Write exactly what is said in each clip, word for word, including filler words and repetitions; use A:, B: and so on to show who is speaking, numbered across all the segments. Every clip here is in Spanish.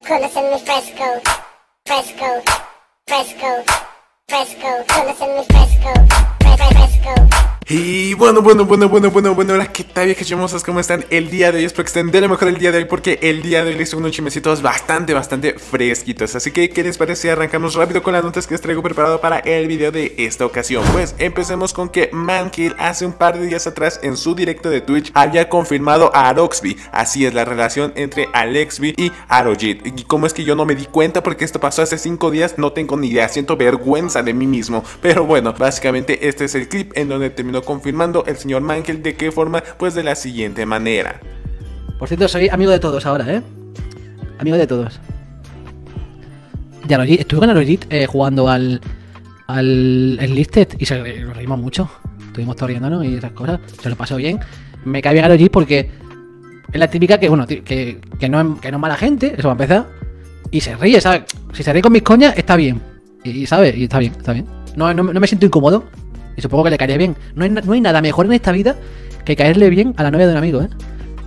A: Conocen mi fresco, fresco, fresco, fresco, conocen mi fresco, fresco, fresco.
B: Y bueno, bueno, bueno, bueno, bueno, bueno, hola, ¿qué tal, viejas hermosas? ¿Cómo están el día de hoy? Espero que estén de lo mejor el día de hoy, porque el día de hoy les tengo unos chismecitos bastante, bastante fresquitos. Así que, ¿qué les parece si arrancamos rápido con las notas que les traigo preparado para el video de esta ocasión? Pues empecemos con que Mankill hace un par de días atrás en su directo de Twitch había confirmado a Aroxby. Así es la relación entre Alexby y Arojit. Y cómo es que yo no me di cuenta porque esto pasó hace cinco días, no tengo ni idea, siento vergüenza de mí mismo. Pero bueno, básicamente este es el clip en donde terminó confirmando el señor Mankill. ¿De qué forma? Pues de la siguiente manera.
C: Por cierto, soy amigo de todos ahora, ¿eh? Amigo de todos. De Arojit, estuve con Arojit eh, jugando al al Enlisted y se nos reímos mucho. Estuvimos todos riéndonos y esas cosas. Se lo pasó bien. Me cae bien Arojit porque es la típica que, bueno, que, que, no, es, que no es mala gente, eso va a empezar. Y se ríe, ¿sabes? Si se ríe con mis coñas, está bien. Y, ¿sabes? Y está bien, está bien. No, no, no me siento incómodo. Y supongo que le caería bien. No hay, no hay nada mejor en esta vida que caerle bien a la novia de un amigo, ¿eh?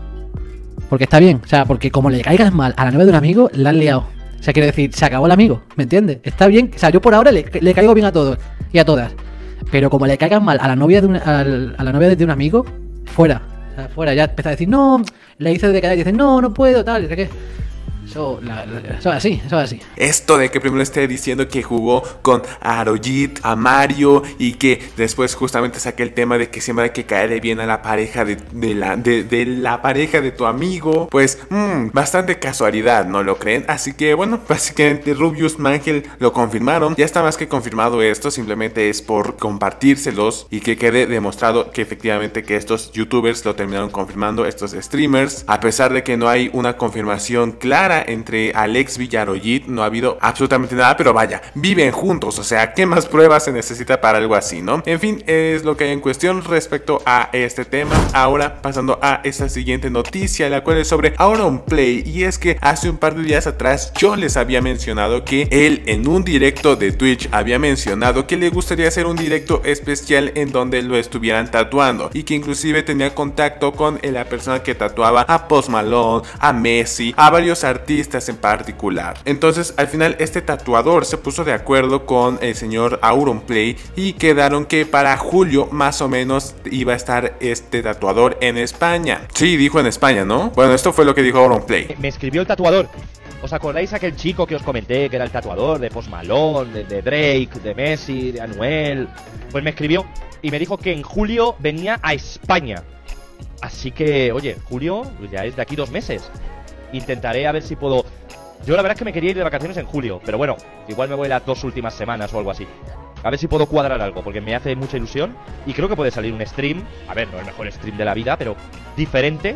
C: Porque está bien. O sea, porque como le caigas mal a la novia de un amigo, la has liado. O sea, quiero decir, se acabó el amigo, ¿me entiendes? Está bien. O sea, yo por ahora le, le caigo bien a todos y a todas. Pero como le caigas mal a la novia de un, a, a la novia de un amigo, fuera. O sea, fuera. Ya empieza a decir, no, le hice de callar y dice, no, no puedo, tal, y sé qué. Eso, la, la, eso es así, eso es así.
B: Esto de que primero esté diciendo que jugó con Arojit, a Mario, y que después justamente saque el tema de que siempre hay que caerle bien a la pareja de, de, la, de, de la pareja de tu amigo. Pues, mmm, bastante casualidad, ¿no lo creen? Así que bueno, básicamente Rubius, Mankill lo confirmaron. Ya está más que confirmado esto, simplemente es por compartírselos y que quede demostrado que efectivamente que estos youtubers lo terminaron confirmando, estos streamers. A pesar de que no hay una confirmación clara entre Alexby y Arojit, no ha habido absolutamente nada, pero vaya, viven juntos, o sea, ¿qué más pruebas se necesita para algo así, no? En fin, es lo que hay en cuestión respecto a este tema. Ahora, pasando a esta siguiente noticia, la cual es sobre Auronplay, y es que hace un par de días atrás yo les había mencionado que él en un directo de Twitch había mencionado que le gustaría hacer un directo especial en donde lo estuvieran tatuando, y que inclusive tenía contacto con la persona que tatuaba a Post Malone, a Messi, a varios artistas en particular. Entonces al final este tatuador se puso de acuerdo con el señor Auronplay y quedaron que para julio más o menos iba a estar este tatuador en España. Sí, dijo en España, ¿no? Bueno, esto fue lo que dijo Auronplay.
D: Me escribió el tatuador. ¿Os acordáis aquel chico que os comenté que era el tatuador de Post Malone, de, de Drake, de Messi, de Anuel? Pues me escribió y me dijo que en julio venía a España. Así que, oye, julio ya es de aquí dos meses. Intentaré a ver si puedo... Yo la verdad es que me quería ir de vacaciones en julio, pero bueno, igual me voy las dos últimas semanas o algo así. A ver si puedo cuadrar algo, porque me hace mucha ilusión. Y creo que puede salir un stream, a ver, no el mejor stream de la vida, pero diferente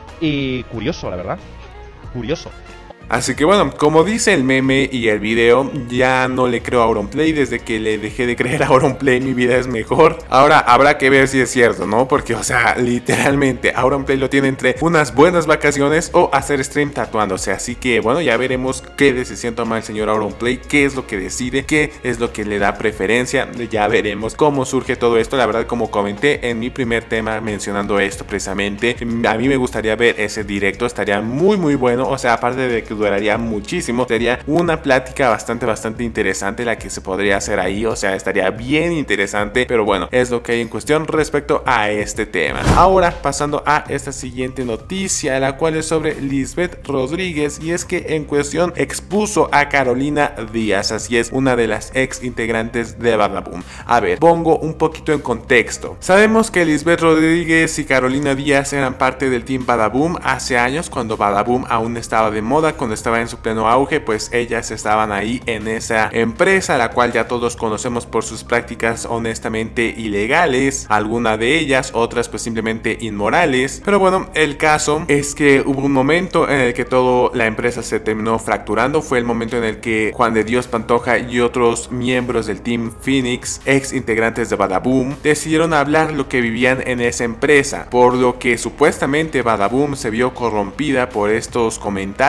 D: y curioso, la verdad. Curioso.
B: Así que bueno, como dice el meme y el video, ya no le creo a Auronplay. Desde que le dejé de creer a Auronplay, mi vida es mejor. Ahora habrá que ver si es cierto, ¿no? Porque, o sea, literalmente Auronplay lo tiene entre unas buenas vacaciones o hacer stream tatuándose. Así que bueno, ya veremos qué decisión toma el señor Auronplay, qué es lo que decide, qué es lo que le da preferencia. Ya veremos cómo surge todo esto. La verdad, como comenté en mi primer tema mencionando esto precisamente, a mí me gustaría ver ese directo, estaría muy muy bueno. O sea, aparte de que duraría muchísimo, sería una plática bastante bastante interesante la que se podría hacer ahí, o sea, estaría bien interesante. Pero bueno, es lo que hay en cuestión respecto a este tema. Ahora pasando a esta siguiente noticia, la cual es sobre Lisbeth Rodríguez, y es que en cuestión expuso a Carolina Díaz. Así es, una de las ex integrantes de Badaboom. A ver, pongo un poquito en contexto. Sabemos que Lisbeth Rodríguez y Carolina Díaz eran parte del team Badaboom hace años, cuando Badaboom aún estaba de moda, cuando estaba en su pleno auge. Pues ellas estaban ahí en esa empresa, la cual ya todos conocemos por sus prácticas honestamente ilegales, algunas de ellas, otras pues simplemente inmorales. Pero bueno, el caso es que hubo un momento en el que toda la empresa se terminó fracturando. Fue el momento en el que Juan de Dios Pantoja y otros miembros del Team Phoenix, ex integrantes de Badaboom, decidieron hablar lo que vivían en esa empresa, por lo que supuestamente Badaboom se vio corrompida por estos comentarios que había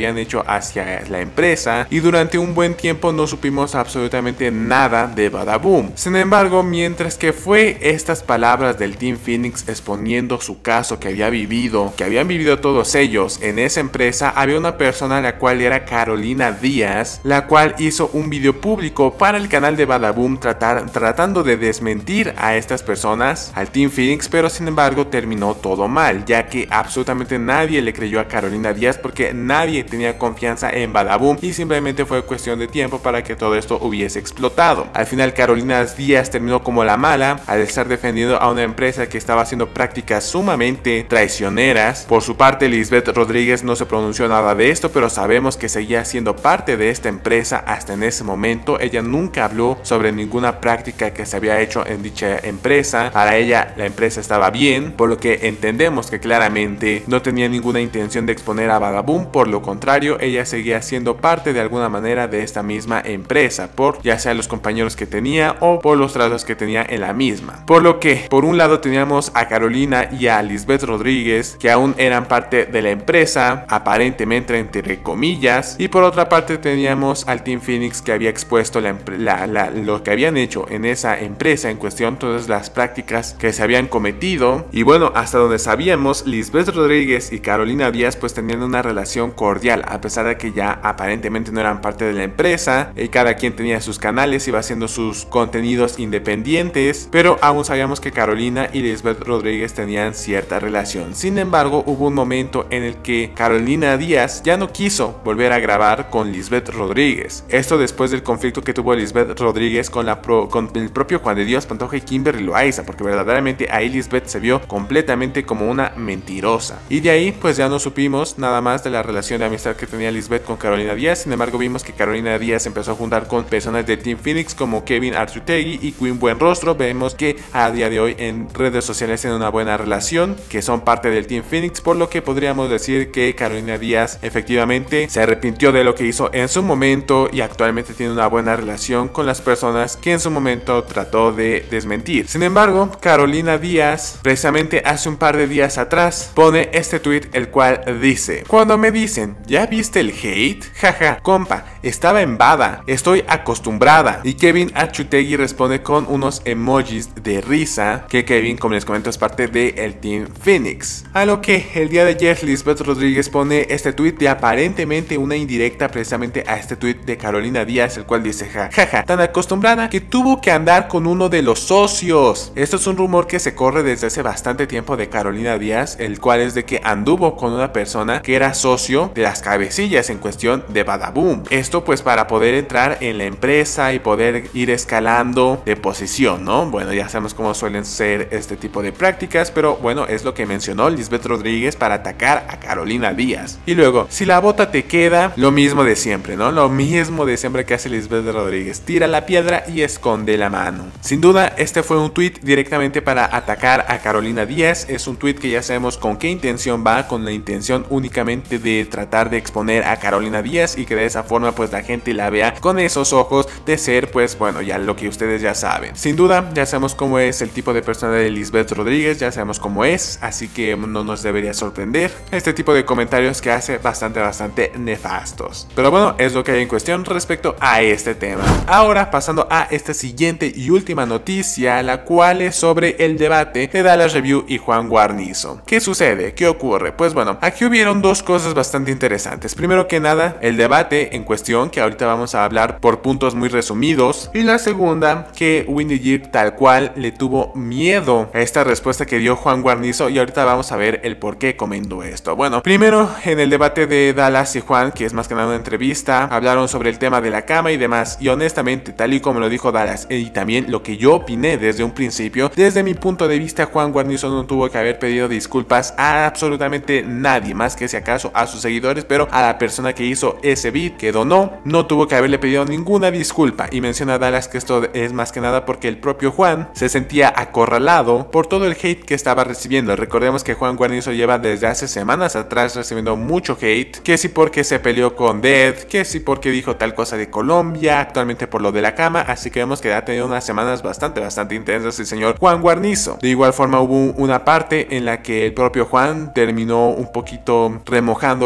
B: habían hecho hacia la empresa, y durante un buen tiempo no supimos absolutamente nada de Badaboom. Sin embargo, mientras que fue estas palabras del Team Phoenix exponiendo su caso que había vivido, que habían vivido todos ellos en esa empresa, había una persona la cual era Carolina Díaz, la cual hizo un video público para el canal de Badaboom tratar, tratando de desmentir a estas personas, al Team Phoenix, pero sin embargo terminó todo mal, ya que absolutamente nadie le creyó a Carolina Díaz porque nadie tenía confianza en Badaboom y simplemente fue cuestión de tiempo para que todo esto hubiese explotado. Al final Carolina Díaz terminó como la mala al estar defendiendo a una empresa que estaba haciendo prácticas sumamente traicioneras. Por su parte, Lisbeth Rodríguez no se pronunció nada de esto, pero sabemos que seguía siendo parte de esta empresa hasta en ese momento. Ella nunca habló sobre ninguna práctica que se había hecho en dicha empresa. Para ella la empresa estaba bien, por lo que entendemos que claramente no tenía ninguna intención de exponer a Badaboom. Por lo contrario, ella seguía siendo parte de alguna manera de esta misma empresa, por ya sea los compañeros que tenía o por los tratos que tenía en la misma. Por lo que por un lado teníamos a Carolina y a Lisbeth Rodríguez, que aún eran parte de la empresa, aparentemente entre comillas, y por otra parte teníamos al Team Phoenix, que había expuesto la, la, la, lo que habían hecho en esa empresa en cuestión, todas las prácticas que se habían cometido. Y bueno, hasta donde sabíamos, Lisbeth Rodríguez y Carolina Díaz pues tenían una relación cordial, a pesar de que ya aparentemente no eran parte de la empresa, y cada quien tenía sus canales, iba haciendo sus contenidos independientes, pero aún sabíamos que Carolina y Lisbeth Rodríguez tenían cierta relación. Sin embargo, hubo un momento en el que Carolina Díaz ya no quiso volver a grabar con Lisbeth Rodríguez. Esto después del conflicto que tuvo Lisbeth Rodríguez con, la pro, con el propio Juan de Dios Pantoja y Kimberly Loaiza, porque verdaderamente ahí Lisbeth se vio completamente como una mentirosa. Y de ahí pues ya no supimos nada más de la relación de amistad que tenía Lisbeth con Carolina Díaz. Sin embargo, vimos que Carolina Díaz empezó a juntar con personas de Team Phoenix como Kevin Arzutegui y Queen Buenrostro. Vemos que a día de hoy en redes sociales tienen una buena relación, que son parte del Team Phoenix, por lo que podríamos decir que Carolina Díaz efectivamente se arrepintió de lo que hizo en su momento y actualmente tiene una buena relación con las personas que en su momento trató de desmentir. Sin embargo, Carolina Díaz precisamente hace un par de días atrás pone este tweet, el cual dice: cuando me dicen, ¿ya viste el hate? Jaja, compa, estaba en bada, estoy acostumbrada. Y Kevin Arzutegui responde con unos emojis de risa, que Kevin, como les comento, es parte del Team Phoenix. A lo que el día de ayer Lisbeth Rodríguez pone este tweet de aparentemente una indirecta precisamente a este tweet de Carolina Díaz, el cual dice: jajaja, ja, tan acostumbrada que tuvo que andar con uno de los socios. Esto es un rumor que se corre desde hace bastante tiempo de Carolina Díaz, el cual es de que anduvo con una persona que era socio de las cabecillas en cuestión de Badaboom. Esto pues para poder entrar en la empresa y poder ir escalando de posición, ¿no? Bueno, ya sabemos cómo suelen ser este tipo de prácticas, pero bueno, es lo que mencionó Lisbeth Rodríguez para atacar a Carolina Díaz. Y luego, si la bota te queda, lo mismo de siempre, ¿no? Lo mismo de siempre que hace Lisbeth Rodríguez: tira la piedra y esconde la mano. Sin duda, este fue un tweet directamente para atacar a Carolina Díaz. Es un tweet que ya sabemos con qué intención va, con la intención únicamente de tratar de exponer a Carolina Díaz y que de esa forma pues la gente la vea con esos ojos de ser, pues bueno, ya lo que ustedes ya saben. Sin duda, ya sabemos cómo es el tipo de persona de Lisbeth Rodríguez, ya sabemos cómo es, así que no nos debería sorprender este tipo de comentarios que hace bastante, bastante nefastos. Pero bueno, es lo que hay en cuestión respecto a este tema. Ahora pasando a esta siguiente y última noticia, la cual es sobre el debate de Dallas Review y Juan Guarnizo. ¿Qué sucede? ¿Qué ocurre? Pues bueno, aquí hubieron dos cosas bastante interesantes. Primero que nada, el debate en cuestión, que ahorita vamos a hablar por puntos muy resumidos, y la segunda, que Windy Jir tal cual le tuvo miedo a esta respuesta que dio Juan Guarnizo, y ahorita vamos a ver el por qué comento esto. Bueno, primero en el debate de Dallas y Juan, que es más que nada una entrevista, hablaron sobre el tema de la cama y demás, y honestamente, tal y como lo dijo Dallas, y también lo que yo opiné desde un principio, desde mi punto de vista, Juan Guarnizo no tuvo que haber pedido disculpas a absolutamente nadie, más que si acaso a sus seguidores, pero a la persona que hizo ese beat, que donó, no tuvo que haberle pedido ninguna disculpa. Y menciona Dallas que esto es más que nada porque el propio Juan se sentía acorralado por todo el hate que estaba recibiendo. Recordemos que Juan Guarnizo lleva desde hace semanas atrás recibiendo mucho hate, que si porque se peleó con Dead, que si porque dijo tal cosa de Colombia, actualmente por lo de la cama, así que vemos que ha tenido unas semanas bastante, bastante intensas el señor Juan Guarnizo. De igual forma hubo una parte en la que el propio Juan terminó un poquito remojando los ojos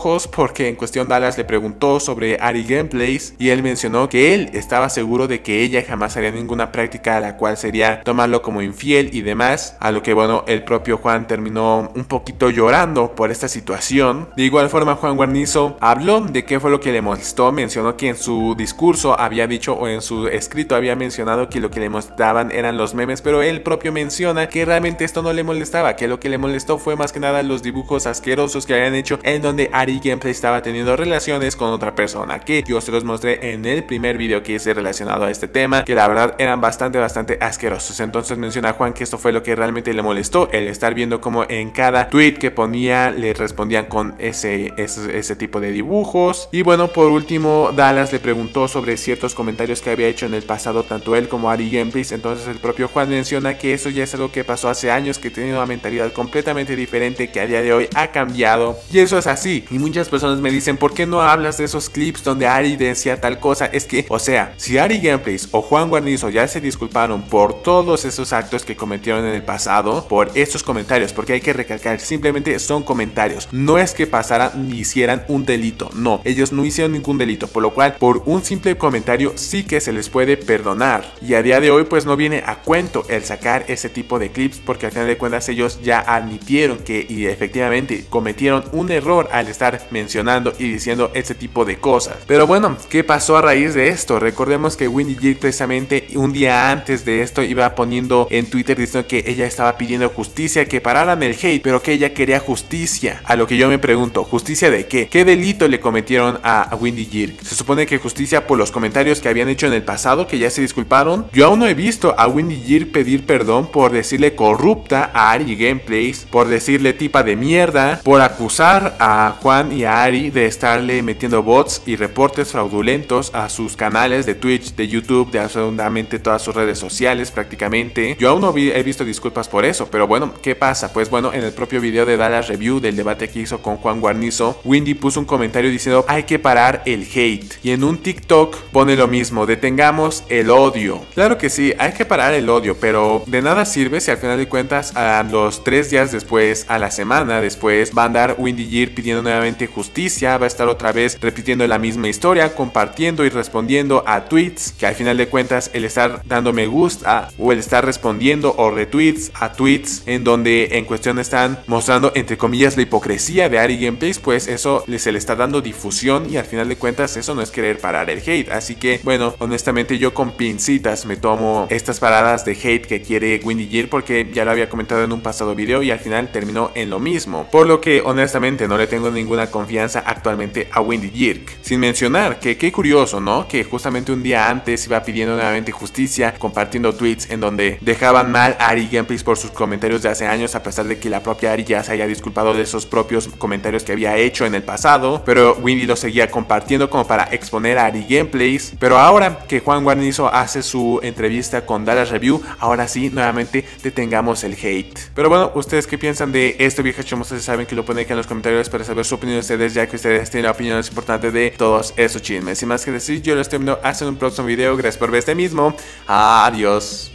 B: ojos porque en cuestión Dallas le preguntó sobre Ari Gameplays y él mencionó que él estaba seguro de que ella jamás haría ninguna práctica a la cual sería tomarlo como infiel y demás, a lo que bueno, el propio Juan terminó un poquito llorando por esta situación. De igual forma, Juan Guarnizo habló de qué fue lo que le molestó, mencionó que en su discurso había dicho o en su escrito había mencionado que lo que le molestaban eran los memes, pero él propio menciona que realmente esto no le molestaba, que lo que le molestó fue más que nada los dibujos asquerosos que habían hecho en donde Ari Gameplay estaba teniendo relaciones con otra persona, que yo se los mostré en el primer video que hice relacionado a este tema, que la verdad eran bastante bastante asquerosos. Entonces menciona Juan que esto fue lo que realmente le molestó, el estar viendo como en cada tweet que ponía le respondían con ese, ese, ese tipo de dibujos. Y bueno, por último Dallas le preguntó sobre ciertos comentarios que había hecho en el pasado tanto él como Ari Gameplays. Entonces el propio Juan menciona que eso ya es algo que pasó hace años, que tiene una mentalidad completamente diferente, que a día de hoy ha cambiado y eso es así. Y muchas personas me dicen, ¿por qué no hablas de esos clips donde Ari decía tal cosa? Es que, o sea, si Ari Gameplays o Juan Guarnizo ya se disculparon por todos esos actos que cometieron en el pasado, por estos comentarios, porque hay que recalcar, simplemente son comentarios, no es que pasaran ni hicieran un delito, no, ellos no hicieron ningún delito, por lo cual por un simple comentario sí que se les puede perdonar. Y a día de hoy pues no viene a cuento el sacar ese tipo de clips, porque al final de cuentas ellos ya admitieron que y efectivamente cometieron un error al estar mencionando y diciendo ese tipo de cosas. Pero bueno, ¿qué pasó a raíz de esto? Recordemos que Wendy Jig precisamente un día antes de esto iba poniendo en Twitter diciendo que ella estaba pidiendo justicia, que pararan el hate, pero que ella quería justicia. A lo que yo me pregunto, ¿justicia de qué? ¿Qué delito le cometieron a Wendy Jig? Se supone que justicia por los comentarios que habían hecho en el pasado, que ya se disculparon. Yo aún no he visto a Wendy Jig pedir perdón por decirle corrupta a Ari Gameplays, por decirle tipa de mierda, por acusar a Juan y a Ari de estarle metiendo bots y reportes fraudulentos a sus canales de Twitch, de YouTube, de absolutamente todas sus redes sociales prácticamente. Yo aún no vi, he visto disculpas por eso, pero bueno, ¿qué pasa? Pues bueno, en el propio video de Dallas Review del debate que hizo con Juan Guarnizo, Wendy puso un comentario diciendo hay que parar el hate, y en un TikTok pone lo mismo, detengamos el odio. Claro que sí, hay que parar el odio, pero de nada sirve si al final de cuentas a los tres días después, a la semana después, va a andar Wendy Jig pidiendo nuevamente justicia, va a estar otra vez repitiendo la misma historia, compartiendo y respondiendo a tweets, que al final de cuentas el estar dando me gusta o el estar respondiendo o retweets a tweets en donde en cuestión están mostrando entre comillas la hipocresía de Ari Gameplays, pues eso se le está dando difusión y al final de cuentas eso no es querer parar el hate. Así que bueno, honestamente yo con pincitas me tomo estas paradas de hate que quiere Wendy Jig, porque ya lo había comentado en un pasado video y al final terminó en lo mismo, por lo que honestamente no le tengo ninguna confianza actualmente a Wendy Jig. Sin mencionar que qué curioso, ¿no? Que justamente un día antes iba pidiendo nuevamente justicia, compartiendo tweets en donde dejaban mal a Ari Gameplays por sus comentarios de hace años, a pesar de que la propia Ari ya se haya disculpado de esos propios comentarios que había hecho en el pasado, pero Wendy lo seguía compartiendo como para exponer a Ari Gameplays. Pero ahora que Juan Guarnizo hace su entrevista con Dallas Review, ahora sí, nuevamente detengamos el hate. Pero bueno, ¿ustedes qué piensan de esto, viejas chomos? Ustedes saben que lo ponen aquí en los comentarios para saber su opinión de ustedes, ya que ustedes tienen opiniones importantes de todos esos chismes. Sin más que decir, yo les termino hasta un próximo video. Gracias por ver este mismo. Adiós.